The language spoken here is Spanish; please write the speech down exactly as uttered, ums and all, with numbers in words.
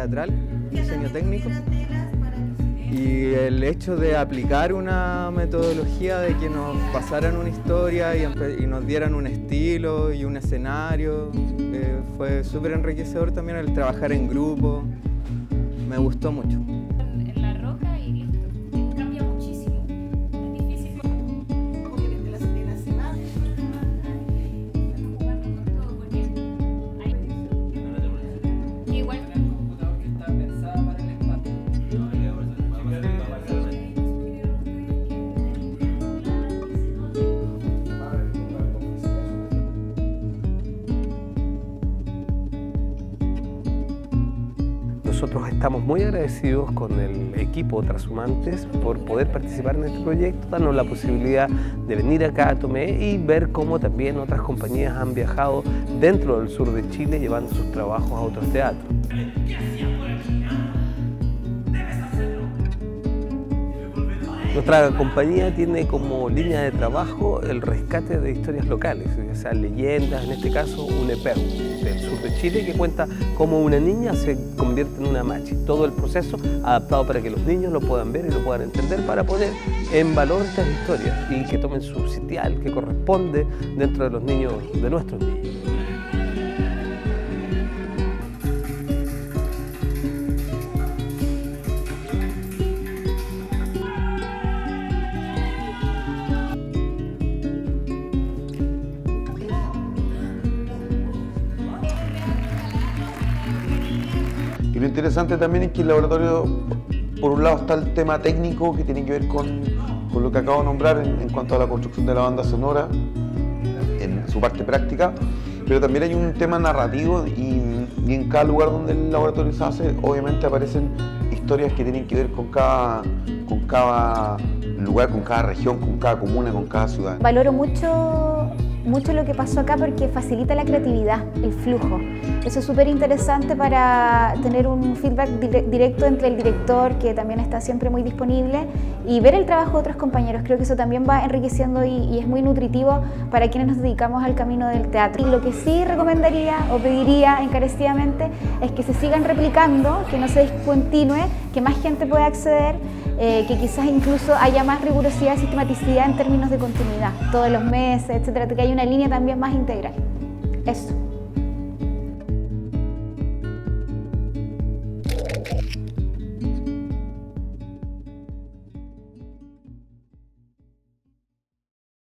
teatral, diseño técnico. Y el hecho de aplicar una metodología de que nos pasaran una historia y, y nos dieran un estilo y un escenario, eh, fue súper enriquecedor también el trabajar en grupo, me gustó mucho. En la roca y listo, cambia muchísimo, es difícil. Obviamente las escenas se van, estamos jugando con todo porque hay igual que el computador que está pensado para el espacio. Nosotros estamos muy agradecidos con el equipo Transhumantes por poder participar en este proyecto, darnos la posibilidad de venir acá a Tomé y ver cómo también otras compañías han viajado dentro del sur de Chile llevando sus trabajos a otros teatros. Nuestra compañía tiene como línea de trabajo el rescate de historias locales, o sea, leyendas, en este caso un epeu del sur de Chile que cuenta cómo una niña se convierte en una machi. Todo el proceso adaptado para que los niños lo puedan ver y lo puedan entender para poner en valor estas historias y que tomen su sitial que corresponde dentro de los niños, de nuestros niños. Y lo interesante también es que el laboratorio, por un lado está el tema técnico que tiene que ver con, con lo que acabo de nombrar en, en cuanto a la construcción de la banda sonora, en su parte práctica, pero también hay un tema narrativo y, y en cada lugar donde el laboratorio se hace, obviamente aparecen historias que tienen que ver con cada, con cada lugar, con cada región, con cada comuna, con cada ciudad. Valoro mucho, mucho lo que pasó acá porque facilita la creatividad, el flujo. Eso es súper interesante para tener un feedback directo entre el director, que también está siempre muy disponible, y ver el trabajo de otros compañeros. Creo que eso también va enriqueciendo y, y es muy nutritivo para quienes nos dedicamos al camino del teatro. Y lo que sí recomendaría o pediría encarecidamente es que se sigan replicando, que no se discontinúe, que más gente pueda acceder, eh, que quizás incluso haya más rigurosidad y sistematicidad en términos de continuidad, todos los meses, etcétera, que haya una línea también más integral. Eso.